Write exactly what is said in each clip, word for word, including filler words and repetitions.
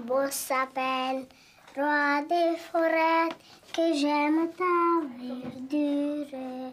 beau sapin, roi des forêts, que j'aime ta verdure.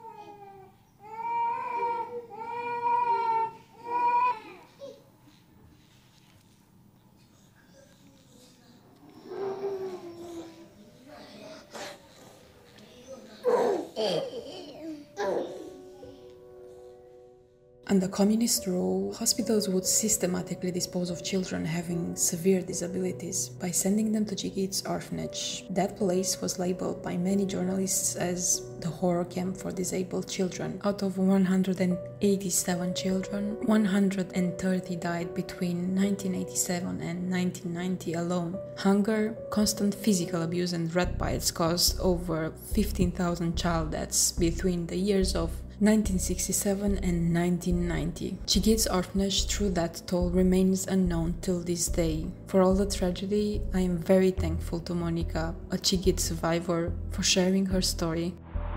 Under communist rule, hospitals would systematically dispose of children having severe disabilities by sending them to Chigits orphanage. That place was labeled by many journalists as the horror camp for disabled children. Out of one hundred eighty-seven children, one hundred thirty died between nineteen eighty-seven and nineteen ninety alone. Hunger, constant physical abuse and rat bites caused over fifteen thousand child deaths between the years of nineteen sixty-seven and nineteen ninety. Chigits orphanage, through that toll, remains unknown till this day. For all the tragedy, I am very thankful to Monica, a Chigit survivor, for sharing her story.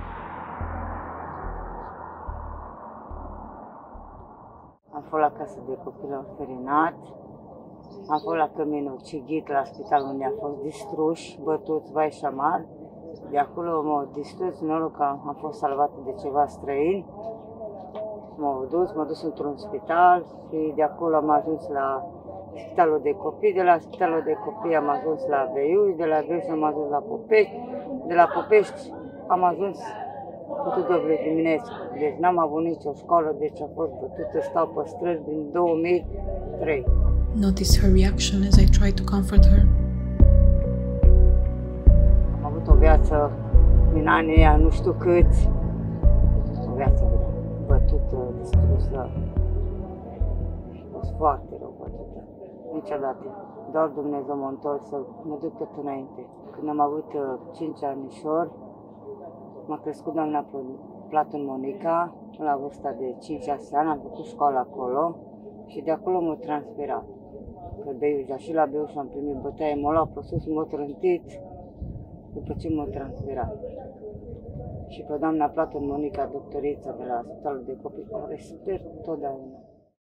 Am fost la casă de copil orfelinat, am fost la Căminul Chigit, la spital unde a fost distruși, bătuți, vai și amar. De acolo m-au distrus, noroc că am fost salvată de ceva străini. M-au dus, m-au dus într-un spital și de acolo am ajuns la spitalul de copii. De la spitalul de copii am ajuns la Beiuș, de la Beiuș am ajuns la Popești, de la Popești am ajuns cu Tudorul Diminescu. Deci n-am avut nicio școală, deci am fost bătută, stau pe străzi din două mii trei. Notice her reaction as I try to comfort her. Am avut o viață din anii ăia, nu știu câți, o viață grea, bătută, distrusă, a fost foarte rău bătută, niciodată. Doar Dumnezeu m-a întors să mă duc tot înainte. Când am avut cinci anișori, m-a crescut doamna Platon Monica, la vârsta de cinci șase ani, am făcut școală acolo și de acolo m-a transferat. Pe Beiuș, dar și la Beiuș am primit bătaie, m-a luat pe sus, m-a trântit, după ce m-a transferat. Și pe doamna Platon Monica, doctorița de la Spitalul de Copii, o respect totdeauna.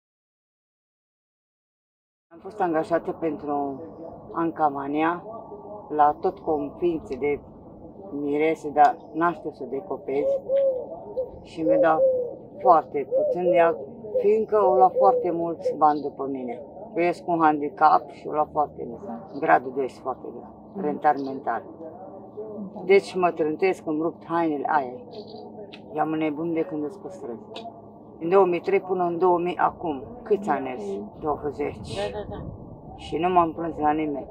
Am fost angajată pentru Ancamania, la tot confințe de mirese, dar naștersă de copezi și mi-a dat foarte puțin de ea, fiindcă o lua foarte mulți bani după mine. Eu ies cu un handicap și o lua foarte mult. Gradul doi este foarte greu, rentar mental. Deci mă trântesc, îmi rupt hainele aia. I-am înnebunit de când îți pe străzi. În două mii trei până în două mii acum. Câți ani ești? douăzeci. Da, da, da. Și nu m-am plâns la nimeni.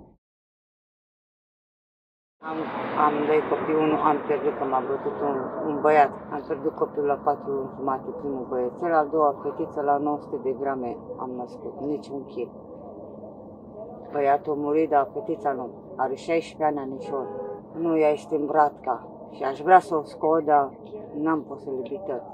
Am, am doi copii, unul am pierdut că m-a bătut un, un băiat. Am pierdut copilul la patru luni jumate, primul băiețel, al doua fetiță la nouă sute de grame am născut, nici un kil. Băiatul a murit, dar fetița nu. Are șaisprezece ani anișor. Nu, ea este în Bratca și aș vrea să o scot, dar n-am posibilitate.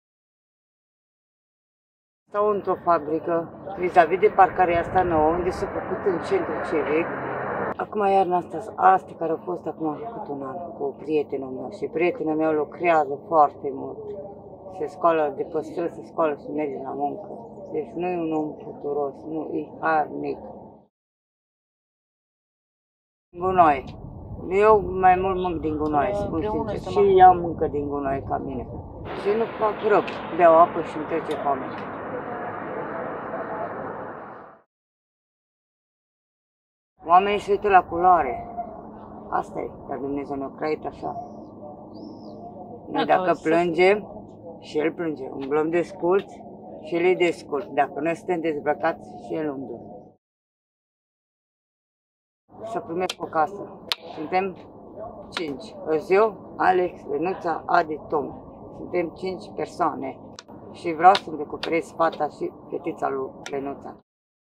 Stau într-o fabrică, vis-a-vis de parcarea asta nouă, unde s-a făcut în centru civic. Acum iarna asta, astea care au fost acum am făcut un an cu prietenul meu și prietenul meu lucrează foarte mult. Se scoală de pe străzi, se scoală și merge la muncă. Deci nu e un om puturos, nu e harnic. Gunoi. Eu mai mult mânc din gunoi, spun sincer. Și iau mâncă din gunoi ca mine. Și nu fac rău, beau apă și îmi trece foame. Oamenii se uită la culoare. Asta e, dar Dumnezeu ne-a creat așa. Noi dacă plângem, și El plânge. Umblăm desculți și El e descult. Dacă noi suntem dezbrăcați, și El umblă. Să primesc o casă. Suntem cinci. Eu, Alex, Lenuța, Adi, Tom. Suntem cinci persoane. Și vreau să-mi recuperez fata și fetița lui Lenuța.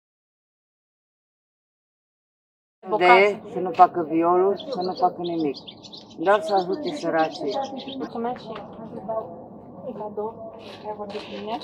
De să nu facă violuri, să nu facă nimic. Doar să ajute săracii. Mulțumesc și e cadou. Ai vorbit cu mine?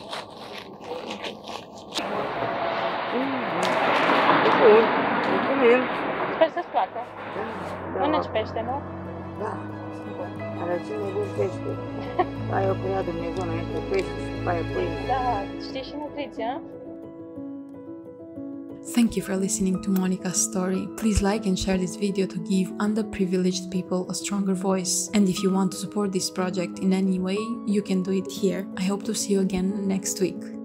Bun, mulțumim. Sper să-ți placă. Mănânci pește, nu? Da. Dar cine gust pește? Ai o creat Dumnezeu înainte pește și după aia pâine. Da, știi și nutriția. Thank you for listening to Monica's story. Please like and share this video to give underprivileged people a stronger voice. And if you want to support this project in any way, you can do it here. I hope to see you again next week.